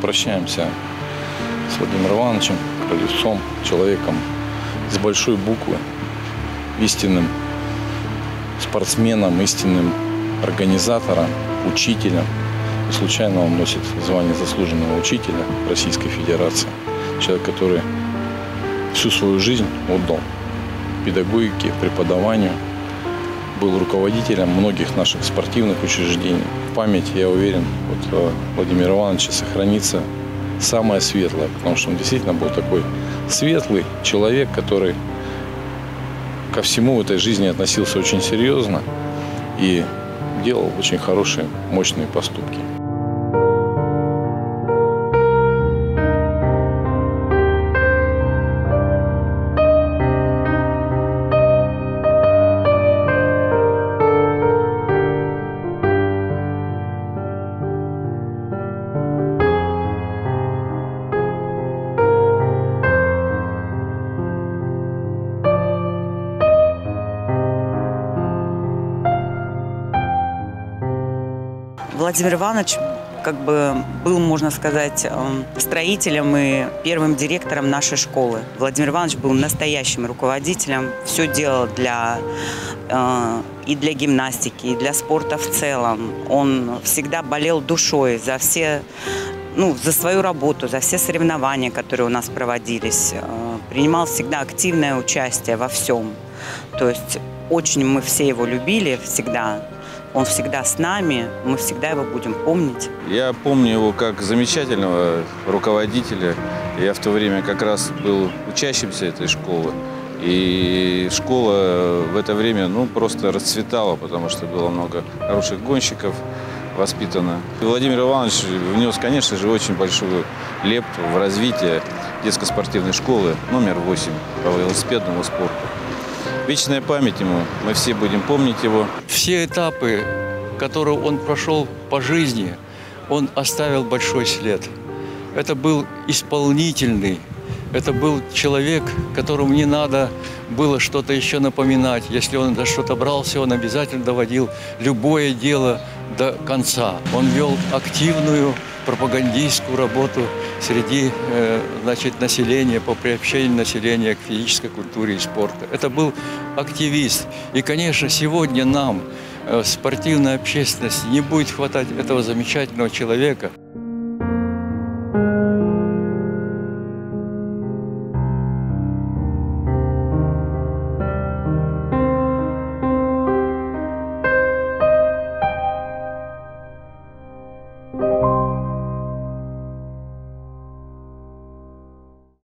обращаемся с Владимиром Ивановичем Кролевцом, человеком с большой буквы, истинным спортсменом, истинным организатором, учителем. И случайно он носит звание заслуженного учителя Российской Федерации. Человек, который всю свою жизнь отдал педагогике, преподаванию, был руководителем многих наших спортивных учреждений. Память, я уверен, вот Владимира Ивановича сохранится самое светлое, потому что он действительно был такой светлый человек, который ко всему в этой жизни относился очень серьезно и делал очень хорошие, мощные поступки. Владимир Иванович был, можно сказать, строителем и первым директором нашей школы. Владимир Иванович был настоящим руководителем, все делал и для гимнастики, и для спорта в целом. Он всегда болел душой за свою работу, за все соревнования, которые у нас проводились. Принимал всегда активное участие во всем. То есть очень мы все его любили всегда. Он всегда с нами, мы всегда его будем помнить. Я помню его как замечательного руководителя. Я в то время как раз был учащимся этой школы. И школа в это время просто расцветала, потому что было много хороших гонщиков воспитано. И Владимир Иванович внес, конечно же, очень большую лепту в развитие детско-спортивной школы номер 8 по велосипедному спорту. Вечная память ему, мы все будем помнить его. Все этапы, которые он прошел по жизни, он оставил большой след. Это был исполнительный, это был человек, которому не надо было что-то еще напоминать. Если он за что-то брался, он обязательно доводил любое дело до конца. Он вел активную пропагандистскую работу среди населения, по приобщению населения к физической культуре и спорту. Это был активист. И, конечно, сегодня нам, спортивной общественности, не будет хватать этого замечательного человека.